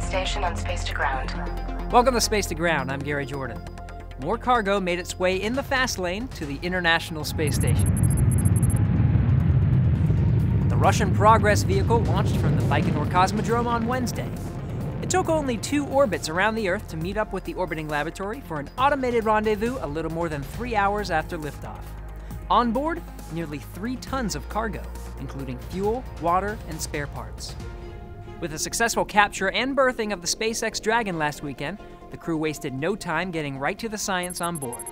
station and Space to Ground. Welcome to Space to Ground. I'm Gary Jordan. More cargo made its way in the fast lane to the International Space Station. The Russian Progress vehicle launched from the Baikonur Cosmodrome on Wednesday. It took only 2 orbits around the Earth to meet up with the orbiting laboratory for an automated rendezvous a little more than 3 hours after liftoff. On board, nearly 3 tons of cargo, including fuel, water, and spare parts. With the successful capture and berthing of the SpaceX Dragon last weekend, the crew wasted no time getting right to the science on board.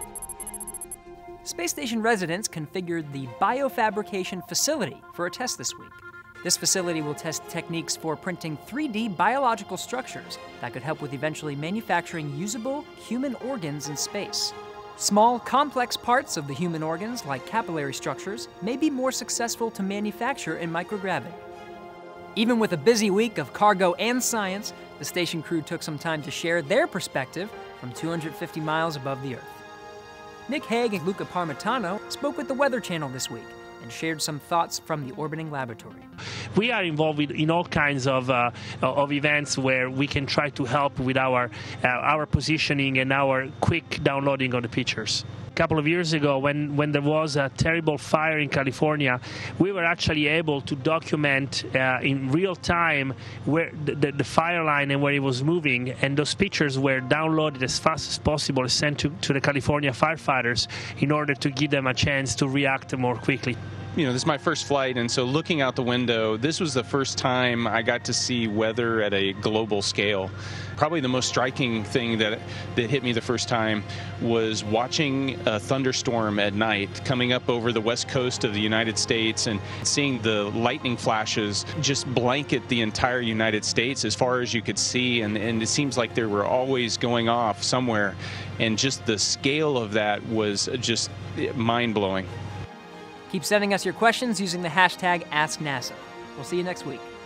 Space Station residents configured the biofabrication facility for a test this week. This facility will test techniques for printing 3D biological structures that could help with eventually manufacturing usable human organs in space. Small, complex parts of the human organs, like capillary structures, may be more successful to manufacture in microgravity. Even with a busy week of cargo and science, the station crew took some time to share their perspective from 250 miles above the Earth. Nick Hague and Luca Parmitano spoke with the Weather Channel this week and shared some thoughts from the orbiting laboratory. We are involved in all kinds of events where we can try to help with our positioning and our quick downloading of the pictures. A couple of years ago, when there was a terrible fire in California, we were actually able to document in real time where the fire line and where it was moving, and those pictures were downloaded as fast as possible and sent to the California firefighters in order to give them a chance to react more quickly. You know, this is my first flight, and so looking out the window, this was the first time I got to see weather at a global scale. Probably the most striking thing that hit me the first time was watching a thunderstorm at night coming up over the west coast of the United States and seeing the lightning flashes just blanket the entire United States as far as you could see, and it seems like they were always going off somewhere, and just the scale of that was just mind-blowing. Keep sending us your questions using the hashtag AskNASA. We'll see you next week.